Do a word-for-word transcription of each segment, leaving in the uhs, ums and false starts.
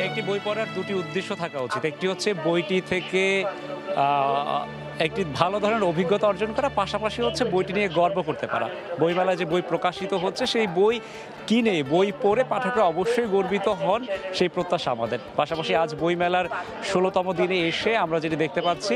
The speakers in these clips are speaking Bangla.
একটি বই পড়ার দুটি উদ্দেশ্য থাকা উচিত। একটি হচ্ছে বইটি থেকে একটি ভালো ধরনের অভিজ্ঞতা অর্জন করা, পাশাপাশি হচ্ছে বইটি নিয়ে গর্ব করতে পারা। বইমেলায় যে বই প্রকাশিত হচ্ছে সেই বই কিনে বই পড়ে পাঠকরা অবশ্যই গর্বিত হন, সেই প্রত্যাশা আমাদের। পাশাপাশি আজ বইমেলার ষোলোতম দিনে এসে আমরা যেটি দেখতে পাচ্ছি,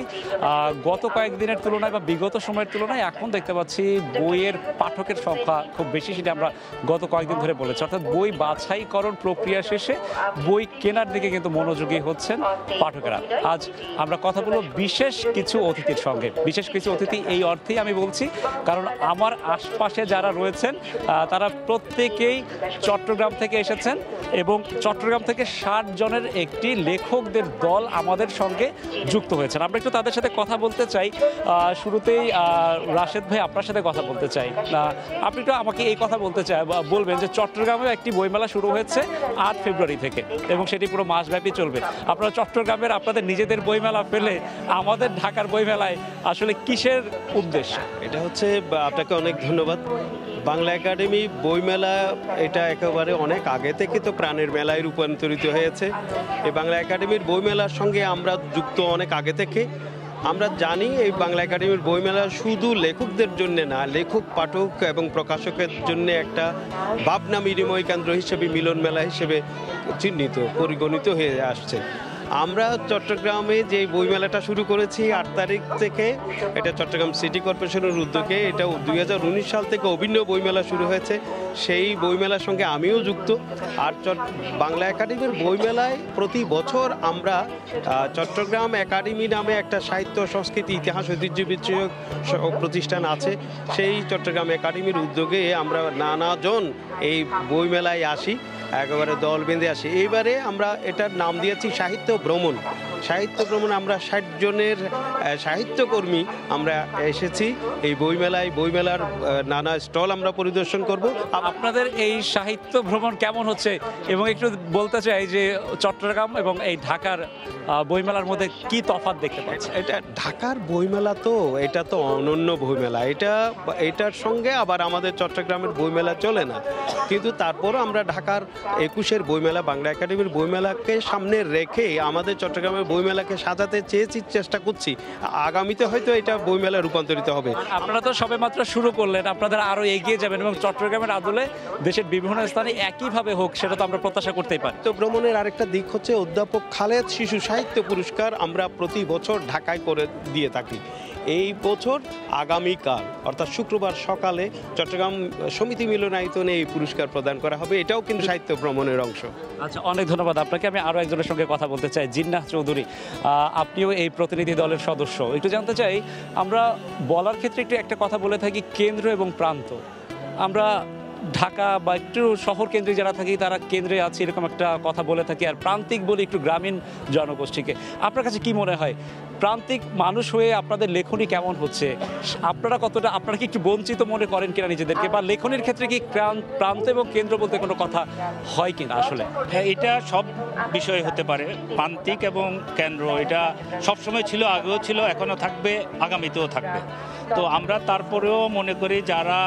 গত কয়েকদিনের তুলনায় বা বিগত সময়ের তুলনায় এখন দেখতে পাচ্ছি বইয়ের পাঠকের সংখ্যা খুব বেশি, সেটা আমরা গত কয়েকদিন ধরে বলেছি। অর্থাৎ বই বাছাইকরণ প্রক্রিয়া শেষে বই কেনার দিকে কিন্তু মনোযোগী হচ্ছেন পাঠকেরা। আজ আমরা কথা বলবো বিশেষ কিছু অতিথির সঙ্গে। বিশেষ কিছু অতিথি এই অর্থেই আমি বলছি কারণ আমার আশপাশে যারা রয়েছেন তারা প্রত্যেকেই চট্টগ্রাম থেকে এসেছেন এবং চট্টগ্রাম থেকে ষাট জনের একটি লেখকদের দল আমাদের সঙ্গে যুক্ত হয়েছেন। আমরা একটু তাদের সাথে কথা বলতে চাই। শুরুতেই রাশেদ ভাই, আপনার সাথে কথা বলতে চাই। আপনি একটু আমাকে এই কথা বলতে চাই বলবেন যে চট্টগ্রামেও একটি বইমেলা শুরু হয়েছে আট ফেব্রুয়ারি থেকে এবং সেটি পুরো মাসব্যাপী চলবে। আপনারা চট্টগ্রামের আপনাদের নিজেদের বইমেলা পেলে আমাদের ঢাকার বইমেলায় আসলে কিসের উদ্দেশ্য? এটা হচ্ছে, আপনাকে অনেক ধন্যবাদ। বাংলা একাডেমি বইমেলা এটা একেবারে অনেক আগে থেকে তো প্রাণের মেলায় রূপান্তরিত হয়েছে। এই বাংলা একাডেমির বইমেলার সঙ্গে আমরা যুক্ত অনেক আগে থেকে। আমরা জানি এই বাংলা একাডেমির বইমেলা শুধু লেখকদের জন্য না, লেখক পাঠক এবং প্রকাশকের জন্য একটা ভাবনা বিনিময় কেন্দ্র হিসেবে, মিলন মেলা হিসেবে চিহ্নিত পরিগণিত হয়ে আসছে। আমরা চট্টগ্রামে যে বইমেলাটা শুরু করেছি আট তারিখ থেকে, এটা চট্টগ্রাম সিটি কর্পোরেশনের উদ্যোগে। এটা দুই হাজার উনিশ সাল থেকে অভিন্ন বইমেলা শুরু হয়েছে, সেই বইমেলার সঙ্গে আমিও যুক্ত। আর বাংলা একাডেমির বইমেলায় প্রতি বছর আমরা চট্টগ্রাম একাডেমি নামে একটা সাহিত্য সংস্কৃতি ইতিহাস ঐতিহ্য বিষয়ক প্রতিষ্ঠান আছে, সেই চট্টগ্রাম একাডেমির উদ্যোগে আমরা নানাজন এই বইমেলায় আসি, একেবারে দল বেঁধে আসি। এইবারে আমরা এটার নাম দিয়েছি সাহিত্য ভ্রমণ। সাহিত্য ভ্রমণ আমরা ষাট জনের সাহিত্যকর্মী আমরা এসেছি এই বইমেলায়। বইমেলার নানা স্টল আমরা পরিদর্শন করব। আপনাদের এই সাহিত্য ভ্রমণ কেমন হচ্ছে এবং একটু বলতে চাই যে চট্টগ্রাম এবং এই ঢাকার বইমেলার মধ্যে কি তফাৎ দেখতে পাচ্ছেন? এটা ঢাকার বইমেলা তো এটা তো অনন্য বইমেলা, এটা এটার সঙ্গে আবার আমাদের চট্টগ্রামের বইমেলা চলে না, কিন্তু তারপরও আমরা ঢাকার একুশের বইমেলা, বাংলা একাডেমির বইমেলাকে সামনে রেখে আমাদের চট্টগ্রামের বইমেলাকে সাজাতে চেয়েছি, চেষ্টা করছি। আগামীতে হয়তো এটা বইমেলা রূপান্তরিত হবে। আপনারা তো সবেমাত্র শুরু করলেন, আপনাদের আরও এগিয়ে যাবেন এবং চট্টগ্রামের আদলে দেশের বিভিন্ন স্থানে একইভাবে হোক সেটা তো আমরা প্রত্যাশা করতেই পারি। তো ভ্রমণের আরেকটা দিক হচ্ছে অধ্যাপক খালেদ শিশু সাহিত্য পুরস্কার আমরা প্রতি বছর ঢাকায় করে দিয়ে থাকি। এই বছর আগামীকাল অর্থাৎ শুক্রবার সকালে চট্টগ্রাম সমিতি মিলনায়তনে এই পুরস্কার প্রদান করা হবে। এটাও কিন্তু সাহিত্য ভ্রমণের অংশ। আচ্ছা, অনেক ধন্যবাদ আপনাকে। আমি আরও একজনের সঙ্গে কথা বলতে চাই, জিন্নাহ চৌধুরী, আপনিও এই প্রতিনিধি দলের সদস্য। একটু জানতে চাই, আমরা বলার ক্ষেত্রে একটু একটা কথা বলে থাকি কেন্দ্র এবং প্রান্ত। আমরা ঢাকা বা একটু শহর কেন্দ্রিক যারা থাকি তারা কেন্দ্রে আছে এরকম একটা কথা বলে থাকি, আর প্রান্তিক বলি একটু গ্রামীণ জনগোষ্ঠীকে। আপনার কাছে কি মনে হয় প্রান্তিক মানুষ হয়ে আপনাদের লেখনী কেমন হচ্ছে? আপনারা কতটা, আপনারা কি একটু বঞ্চিত মনে করেন কিনা নিজেদেরকে, বা লেখনীর ক্ষেত্রে কি প্রান্ত এবং কেন্দ্র বলতে কোনো কথা হয় কিনা? আসলে হ্যাঁ, এটা সব বিষয় হতে পারে, প্রান্তিক এবং কেন্দ্র। এটা সবসময় ছিল, আগেও ছিল, এখনও থাকবে, আগামীতেও থাকবে। তো আমরা তারপরেও মনে করি যারা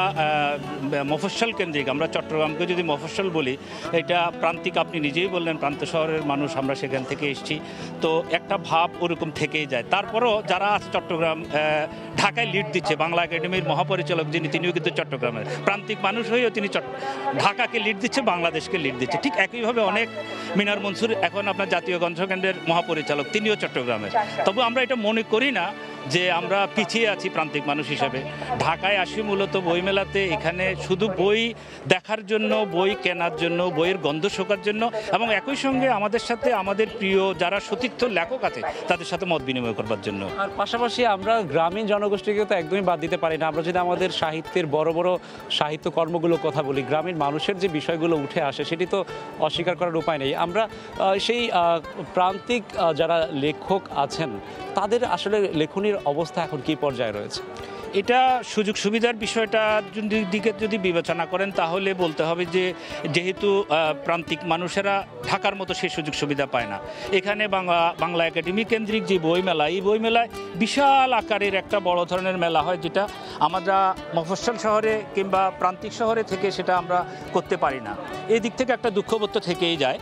মফস্বল কেন্দ্রিক, আমরা চট্টগ্রামকে যদি মফস্বল বলি, এটা প্রান্তিক, আপনি নিজেই বললেন প্রান্ত শহরের মানুষ, আমরা সেখান থেকে এসেছি, তো একটা ভাব ওরকম থেকেই যায়। তারপরও যারা আছে চট্টগ্রাম, ঢাকায় লিড দিচ্ছে, বাংলা একাডেমির মহাপরিচালক যিনি, তিনিও কিন্তু চট্টগ্রামের প্রান্তিক মানুষ হয়েও তিনি ঢাকাকে লিড দিচ্ছে, বাংলাদেশকে লিড দিচ্ছে। ঠিক একইভাবে অনেক, মিনার মনসুর এখন আপনার জাতীয় গ্রন্থকেন্দ্রের মহাপরিচালক, তিনিও চট্টগ্রামের। তবে আমরা এটা মনে করি না যে আমরা পিছিয়ে আছি প্রান্তিক মানুষ হিসাবে। ঢাকায় আসি মূলত বইমেলাতে, এখানে শুধু বই দেখার জন্য, বই কেনার জন্য, বইয়ের গন্ধ শোকার জন্য, এবং একই সঙ্গে আমাদের সাথে আমাদের প্রিয় যারা সতীর্থ লেখক আছে তাদের সাথে মত বিনিময় করবার জন্য। আর পাশাপাশি আমরা গ্রামীণ জনগোষ্ঠীকে তো একদমই বাদ দিতে পারি না। আমরা যদি আমাদের সাহিত্যের বড় বড় সাহিত্য কর্মগুলো কথা বলি, গ্রামীণ মানুষের যে বিষয়গুলো উঠে আসে সেটি তো অস্বীকার করার উপায় নেই। আমরা সেই প্রান্তিক যারা লেখক আছেন তাদের আসলে লেখনীর অবস্থা এখন কি পর্যায়ে রয়েছে? এটা সুযোগ সুবিধার বিষয়টার দিকে যদি বিবেচনা করেন তাহলে বলতে হবে যে যেহেতু প্রান্তিক মানুষেরা ঢাকার মতো সেই সুযোগ সুবিধা পায় না। এখানে বাংলা বাংলা একাডেমি কেন্দ্রিক যে বইমেলা, এই বইমেলায় বিশাল আকারের একটা বড় ধরনের মেলা হয়, যেটা আমরা মফস্বল শহরে কিংবা প্রান্তিক শহরে থেকে সেটা আমরা করতে পারি না। এই দিক থেকে একটা দুঃখবোধ থেকেই যায়।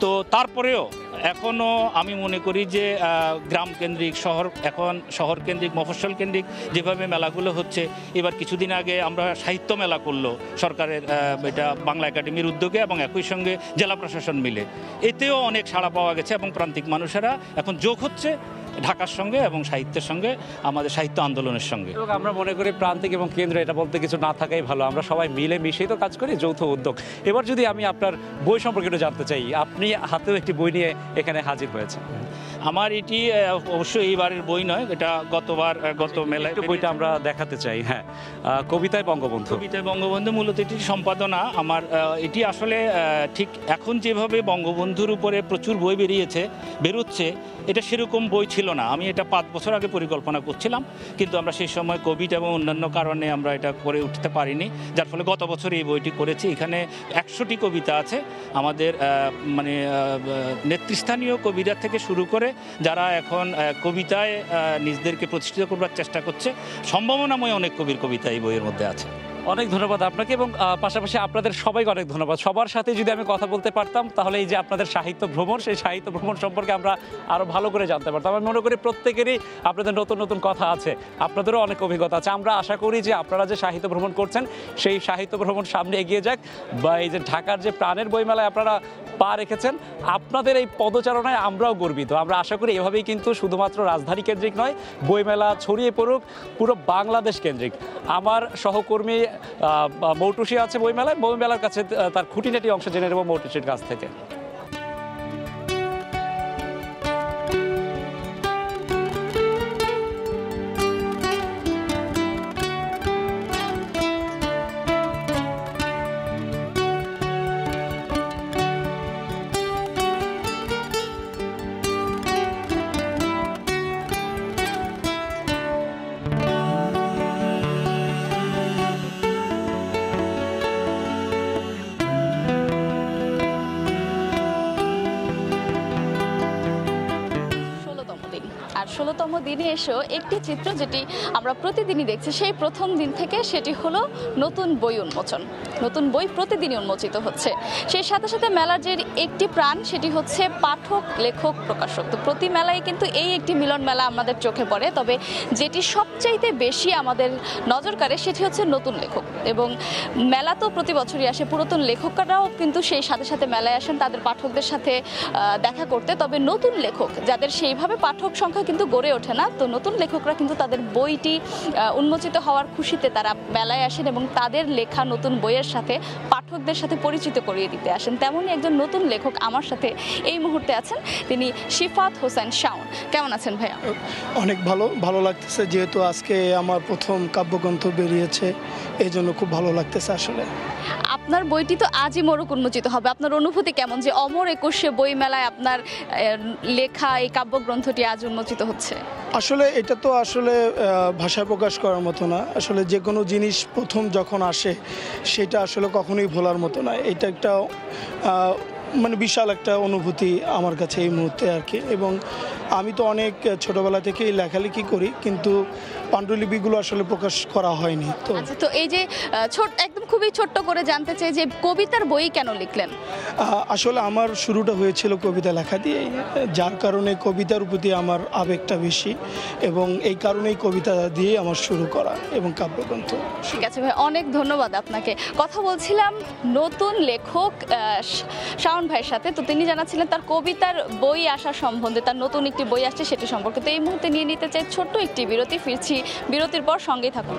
তো তারপরেও এখনও আমি মনে করি যে গ্রাম কেন্দ্রিক শহর এখন শহর কেন্দ্রিক মফস্বল কেন্দ্রিক যেভাবে মেলাগুলো হচ্ছে, এবার কিছুদিন আগে আমরা সাহিত্য মেলা করলো সরকারের এটা বাংলা একাডেমির উদ্যোগে এবং একই সঙ্গে জেলা প্রশাসন মিলে, এতেও অনেক সাড়া পাওয়া গেছে এবং প্রান্তিক মানুষেরা এখন যোগ হচ্ছে ঢাকার সঙ্গে এবং সাহিত্যের সঙ্গে, আমাদের সাহিত্য আন্দোলনের সঙ্গে। এবং আমরা মনে করি প্রান্তিক এবং কেন্দ্র এটা বলতে কিছু না থাকাই ভালো, আমরা সবাই মিলে মিশেই তো কাজ করি, যৌথ উদ্যোগ। এবার যদি আমি আপনার বই সম্পর্কে একটু জানতে চাই, আপনি হাতেও একটি বই নিয়ে এখানে হাজির হয়েছেন। আমার এটি অবশ্যই এইবারের বই নয়, এটা গতবার গত মেলায় বইটা আমরা দেখাতে চাই। হ্যাঁ, কবিতায় বঙ্গবন্ধু। কবিতায় বঙ্গবন্ধু মূলত এটি সম্পাদনা আমার। এটি আসলে ঠিক এখন যেভাবে বঙ্গবন্ধুর উপরে প্রচুর বই বেরিয়েছে বেরোচ্ছে, এটা সেরকম বই ছিল না। আমি এটা পাঁচ বছর আগে পরিকল্পনা করছিলাম, কিন্তু আমরা সেই সময় কোভিড এবং অন্যান্য কারণে আমরা এটা করে উঠতে পারিনি, যার ফলে গত বছর এই বইটি করেছি। এখানে একশোটি কবিতা আছে আমাদের মানে নেতৃস্থানীয় কবিরা থেকে শুরু করে যারা এখন কবিতায় নিজেদেরকে প্রতিষ্ঠিত করবার চেষ্টা করছে, সম্ভাবনাময় অনেক কবির কবিতা এই বইয়ের মধ্যে আছে। অনেক ধন্যবাদ আপনাকে, এবং পাশাপাশি আপনাদের সবাইকে অনেক ধন্যবাদ। সবার সাথে যদি আমি কথা বলতে পারতাম, তাহলে এই যে আপনাদের সাহিত্য ভ্রমণ, সেই সাহিত্য ভ্রমণ সম্পর্কে আমরা আরও ভালো করে জানতে পারতাম। আমি মনে করি প্রত্যেকেরই আপনাদের নতুন নতুন কথা আছে, আপনাদেরও অনেক অভিজ্ঞতা আছে। আমরা আশা করি যে আপনারা যে সাহিত্য ভ্রমণ করছেন, সেই সাহিত্য ভ্রমণ সামনে এগিয়ে যাক, বা এই যে ঢাকার যে প্রাণের বইমেলায় আপনারা পা রেখেছেন, আপনাদের এই পদচারণায় আমরাও গর্বিত। আমরা আশা করি এভাবেই কিন্তু শুধুমাত্র রাজধানী কেন্দ্রিক নয়, বইমেলা ছড়িয়ে পড়ুক পুরো বাংলাদেশ কেন্দ্রিক। আমার সহকর্মী মৌটুসি আছে বইমেলায়, বইমেলার কাছে তার খুঁটিনাটি অংশ জেনে নেব মৌটুসির কাছ থেকে। ষোলোতম দিনে এসেও একটি চিত্র যেটি আমরা প্রতিদিনই দেখছি, সেই প্রথম দিন থেকে সেটি হলো নতুন বই উন্মোচন। নতুন বই প্রতিদিনই উন্মোচিত হচ্ছে। সেই সাথে সাথে মেলার যে একটি প্রাণ, সেটি হচ্ছে পাঠক, লেখক, প্রকাশক। তো প্রতি মেলায় কিন্তু এই একটি মিলন মেলা আমাদের চোখে পড়ে, তবে যেটি সবচাইতে বেশি আমাদের নজর কাড়ে সেটি হচ্ছে নতুন লেখক। এবং মেলা তো প্রতি বছরই আসে, পুরাতন লেখকরাও কিন্তু সেই সাথে সাথে মেলায় আসেন তাদের পাঠকদের সাথে দেখা করতে। তবে নতুন লেখক যাদের সেইভাবে পাঠক সংখ্যা কিন্তু গড়ে ওঠে না, তো নতুন লেখকরা কিন্তু তাদের বইটি উন্মোচিত হওয়ার খুশিতে তারা মেলায় আসেন এবং তাদের লেখা নতুন বইয়ের সাথে পাঠকদের সাথে পরিচিত করিয়ে দিতে আসেন। তেমনই একজন নতুন লেখক আমার সাথে এই মুহূর্তে আছেন, তিনি শিফাত হোসেন শাওন। কেমন আছেন ভাইয়া? অনেক ভালো ভালো লাগতেছে, যেহেতু আজকে আমার প্রথম কাব্যগ্রন্থ বেরিয়েছে, এই জন্য খুব ভালো লাগতেছে। আসলে আপনার বইটি তো আজই মোড়ক উন্মোচিত হবে, আপনার অনুভূতি কেমন যে অমর একুশে বই মেলায় আপনার লেখা এই কাব্যগ্রন্থটি আজ উন্মোচিত হচ্ছে? আসলে এটা তো আসলে ভাষায় প্রকাশ করার মতো না। আসলে যে কোনো জিনিস প্রথম যখন আসে সেটা আসলে কখনোই ভোলার মতো না। এটা একটা মানে বিশাল একটা অনুভূতি আমার কাছে এই মুহূর্তে আর কি। এবং আমি তো অনেক ছোটবেলা থেকেই লেখালেখি করি, কিন্তু পাণ্ডুলিপিগুলো আসলে প্রকাশ করা হয়নি। তো আচ্ছা, তো এই যে ছোট একদম খুবই ছোট্ট করে জানতে চাই যে কবিতার বই কেন লিখলেন? আসলে আমার শুরুটা হয়েছিল কবিতা লেখা দিয়ে, যার কারণে কবিতার প্রতি আমার আবেগটা বেশি, এবং এই কারণেই কবিতা দিয়ে আমার শুরু করা এবং কাব্যগ্রন্থ। ঠিক আছে ভাই, অনেক ধন্যবাদ আপনাকে। কথা বলছিলাম নতুন লেখক শাওন ভাইয়ের সাথে, তো তিনি জানাচ্ছিলেন তার কবিতার বই আসা সম্বন্ধে, তার নতুন একটি বই আসছে সেটি সম্পর্কে। তো এই মুহূর্তে নিয়ে নিতে চাই ছোট্ট একটি বিরতি, ফিরছি বিরতির পর, সঙ্গেই থাকুন।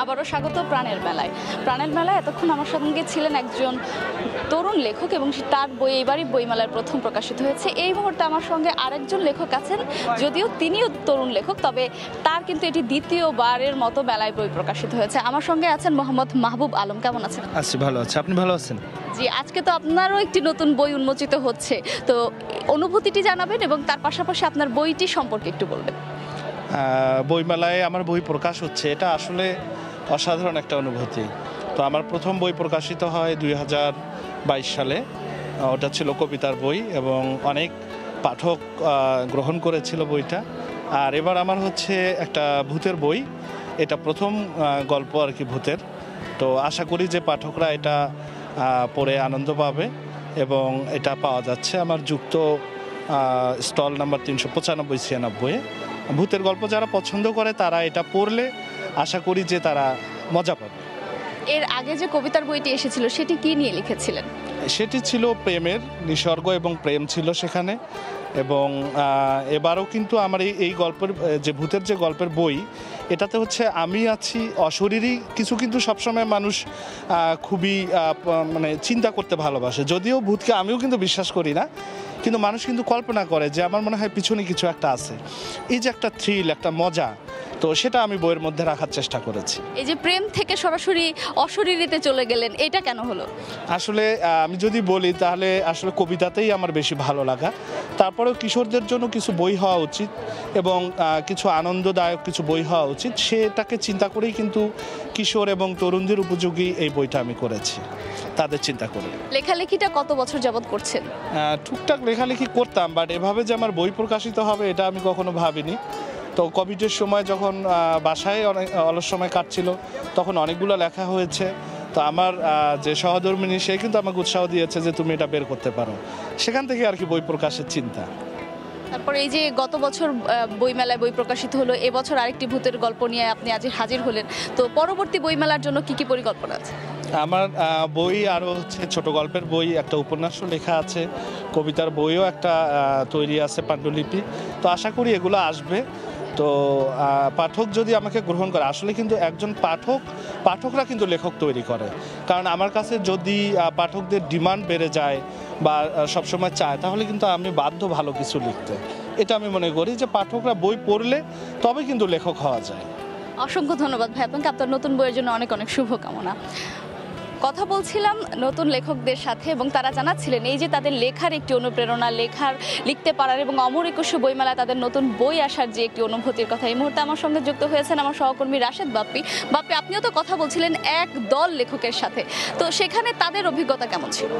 আবারও স্বাগত প্রাণের মেলায়। প্রাণের মেলায় এতক্ষণ আমার সঙ্গে ছিলেন একজন তরুণ লেখক এবং তার বই এবারই বইমেলার প্রথম প্রকাশিত হয়েছে। এই মুহূর্তে আমার সঙ্গে আরেকজন লেখক আছেন, যদিও তিনিও তরুণ লেখক, তবে তার কিন্তু এটি দ্বিতীয়বারের মতো মেলায় বই প্রকাশিত হয়েছে। আমার সঙ্গে আছেন মোহাম্মদ মাহবুব আলম। কেমন আছেন? আছি, ভালো আছি। আপনি ভালো আছেন? জি, আজকে তো আপনারও একটি নতুন বই উন্মোচিত হচ্ছে, তো অনুভূতিটি জানাবেন এবং তার পাশাপাশি আপনার বইটি সম্পর্কে একটু বলবেন। বইমেলায় আমার বই প্রকাশ হচ্ছে, এটা আসলে অসাধারণ একটা অনুভূতি। তো আমার প্রথম বই প্রকাশিত হয় দুই হাজার বাইশ সালে। ওটা ছিল কবিতার বই এবং অনেক পাঠক গ্রহণ করেছিল বইটা। আর এবার আমার হচ্ছে একটা ভূতের বই, এটা প্রথম গল্প আর কি ভূতের। তো আশা করি যে পাঠকরা এটা পড়ে আনন্দ পাবে এবং এটা পাওয়া যাচ্ছে আমার যুক্ত স্টল নাম্বার তিনশো পঁচানব্বই ছিয়ানব্বই। ভূতের গল্প যারা পছন্দ করে তারা এটা পড়লে আশা করি যে তারা মজা পাবে। এর আগে যে কবিতার বইটি এসেছিল সেটি কি নিয়ে লিখেছিলেন? সেটি ছিল প্রেমের নিসর্গ এবং প্রেম ছিল সেখানে। এবং এবারও কিন্তু আমার এই এই গল্পের যে ভূতের যে গল্পের বই, এটাতে হচ্ছে আমি আছি অশরীরী কিছু, কিন্তু সবসময় মানুষ খুবই মানে চিন্তা করতে ভালোবাসে। যদিও ভূতকে আমিও কিন্তু বিশ্বাস করি না, কিন্তু মানুষ কিন্তু কল্পনা করে যে আমার মনে হয় পিছনে কিছু একটা আছে। এই যে একটা থ্রিল, একটা মজা, তো সেটা আমি বইয়ের মধ্যে রাখার চেষ্টা করেছি। এই যে প্রেম থেকে সরাসরি অশরীরীতে চলে গেলেন, এটা কেন হলো? আসলে আমি যদি বলি তাহলে আসলে কবিতাতেই আমার বেশি ভালো লাগা। তারপরেও কিশোরদের জন্য কিছু বই হওয়া উচিত এবং কিছু আনন্দদায়ক কিছু বই হওয়া উচিত, সেটাকে চিন্তা করেই কিন্তু কিশোর এবং তরুণদের উপযোগী এই বইটা আমি করেছি, তাদের চিন্তা করে। লেখালেখিটা কত বছর যাবত করছেন? টুকটাক লেখালেখি করতাম, বাট এভাবে যে আমার বই প্রকাশিত হবে এটা আমি কখনো ভাবিনি। তো কোভিডের সময় যখন বাসায় অনেক অলস সময় কাটছিল তখন অনেকগুলো লেখা হয়েছে। তো আমার যে সহধর্মিনী সে কিন্তু আমাকে উৎসাহ দিয়েছে যে তুমি এটা বের করতে পারো, সেখান থেকে আর কি বই প্রকাশের চিন্তা। তারপরে এই যে গত বছর বইমেলায় বই প্রকাশিত হলো, এবছর আরেকটি ভূতের গল্প নিয়ে আপনি আজ হাজির হলেন, তো পরবর্তী বইমেলার জন্য কি কি পরিকল্পনা আছে? আমার বই আরও হচ্ছে ছোট গল্পের বই, একটা উপন্যাসও লেখা আছে, কবিতার বইও একটা তৈরি আছে পাণ্ডুলিপি। তো আশা করি এগুলো আসবে। তো পাঠক যদি আমাকে গ্রহণ করে, আসলে কিন্তু একজন পাঠক পাঠকরা কিন্তু লেখক তৈরি করে। কারণ আমার কাছে যদি পাঠকদের ডিমান্ড বেড়ে যায় বা সবসময় চায়, তাহলে কিন্তু আমি বাধ্য ভালো কিছু লিখতে। এটা আমি মনে করি যে পাঠকরা বই পড়লে তবে কিন্তু লেখক হওয়া যায়। অসংখ্য ধন্যবাদ ভাই আপনাকে, আপনার নতুন বইয়ের জন্য অনেক অনেক শুভকামনা। কথা বলছিলাম নতুন লেখকদের সাথে এবং তারা জানাচ্ছিলেন এই যে তাদের লেখার একটি অনুপ্রেরণা, লেখার লিখতে পারার এবং অমর একুশে বইমেলায় তাদের নতুন বই আসার যে একটি অনুভূতির কথা। এই মুহূর্তে আমার সঙ্গে যুক্ত হয়েছেন আমার সহকর্মী রাশেদ বাপ্পি। বাপ্পি, আপনিও তো কথা বলছিলেন এক দল লেখকের সাথে, তো সেখানে তাদের অভিজ্ঞতা কেমন ছিল?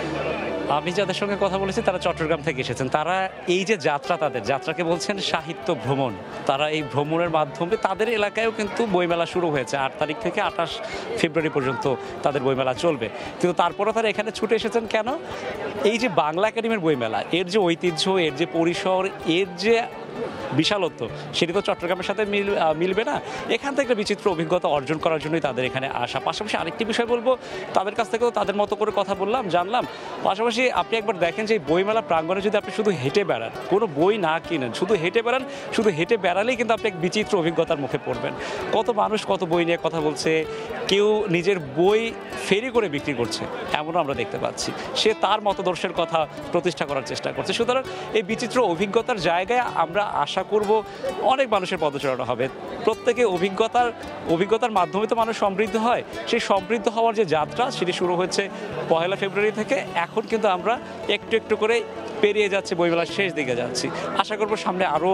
আমি যাদের সঙ্গে কথা বলেছি তারা চট্টগ্রাম থেকে এসেছেন। তারা এই যে যাত্রা, তাদের যাত্রাকে বলছেন সাহিত্য ভ্রমণ। তারা এই ভ্রমণের মাধ্যমে তাদের এলাকায়ও কিন্তু বইমেলা শুরু হয়েছে। আট তারিখ থেকে আঠাশ ফেব্রুয়ারি পর্যন্ত তাদের বইমেলা চলবে, কিন্তু তারপরও তারা এখানে ছুটে এসেছেন কেন? এই যে বাংলা একাডেমির বইমেলা, এর যে ঐতিহ্য, এর যে পরিসর, এর যে বিশালত্ব, সেটি তো চট্টগ্রামের সাথে মিল মিলবে না। এখান থেকে একটা বিচিত্র অভিজ্ঞতা অর্জন করার জন্যই তাদের এখানে আসা। পাশাপাশি আরেকটি বিষয় বলবো, তাদের কাছ থেকেও তাদের মতো করে কথা বললাম, জানলাম। পাশাপাশি আপনি একবার দেখেন যে বইমেলা প্রাঙ্গণে যদি আপনি শুধু হেঁটে বেড়ান, কোনো বই না কিনেন, শুধু হেঁটে বেড়ান, শুধু হেঁটে বেড়ালেই কিন্তু আপনি এক বিচিত্র অভিজ্ঞতার মুখে পড়বেন। কত মানুষ কত বই নিয়ে কথা বলছে, কেউ নিজের বই ফেরি করে বিক্রি করছে, এমনও আমরা দেখতে পাচ্ছি। সে তার মতদর্শের কথা প্রতিষ্ঠা করার চেষ্টা করছে। সুতরাং এই বিচিত্র অভিজ্ঞতার জায়গায় আমরা আশা করব অনেক মানুষের পদচারণা হবে। প্রত্যেকে অভিজ্ঞতার অভিজ্ঞতার মাধ্যমে তো মানুষ সমৃদ্ধ হয়। সেই সমৃদ্ধ হওয়ার যে যাত্রা, সেটি শুরু হয়েছে পহেলা ফেব্রুয়ারি থেকে। এখন কিন্তু আমরা একটু একটু করে পেরিয়ে যাচ্ছি, বইমেলার শেষ দিকে যাচ্ছি। আশা করব সামনে আরও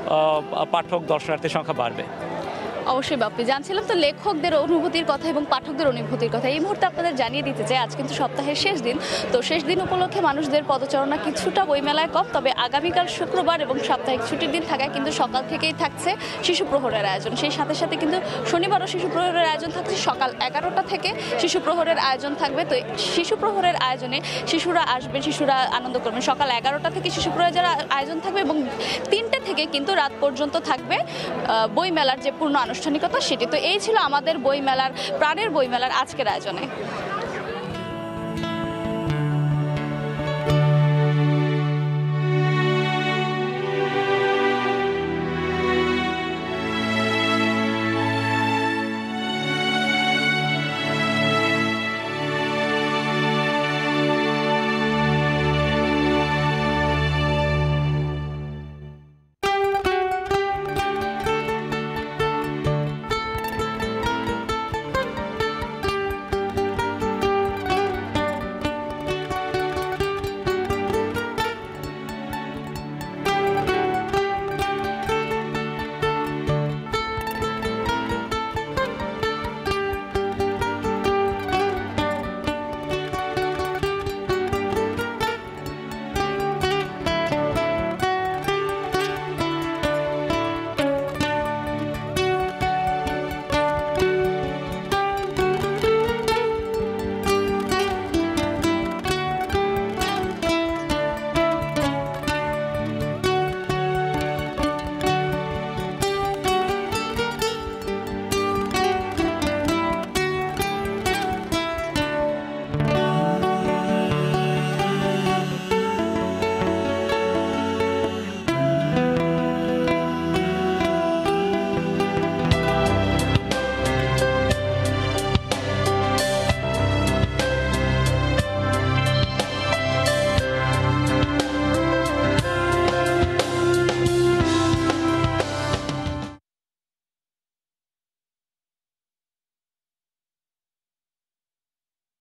পাঠক দর্শনার্থীর সংখ্যা বাড়বে। অবশ্যই বাপ্পি, জানছিলাম তো লেখকদের অনুভূতির কথা এবং পাঠকদের অনুভূতির কথা। এই মুহূর্তে আপনাদের জানিয়ে দিতে চাই আজ কিন্তু সপ্তাহের শেষ দিন। তো শেষ দিন উপলক্ষে মানুষদের পদচারণা কিছুটা বইমেলায় কম, তবে আগামীকাল শুক্রবার এবং সাপ্তাহিক ছুটির দিন থাকায় কিন্তু সকাল থেকেই থাকছে শিশু প্রহরের আয়োজন। সেই সাথে সাথে কিন্তু শনিবারও শিশু প্রহরের আয়োজন থাকছে। সকাল এগারোটা থেকে শিশু প্রহরের আয়োজন থাকবে। তো শিশু প্রহরের আয়োজনে শিশুরা আসবেন, শিশুরা আনন্দ করবেন। সকাল এগারোটা থেকে শিশু প্রহরের আয়োজন থাকবে এবং তিনটে থেকে কিন্তু রাত পর্যন্ত থাকবে বইমেলার যে পূর্ণ আনুষ্ঠানিকতা সেটি। তো এই ছিল আমাদের বইমেলার প্রাণের বইমেলার আজকের আয়োজনে।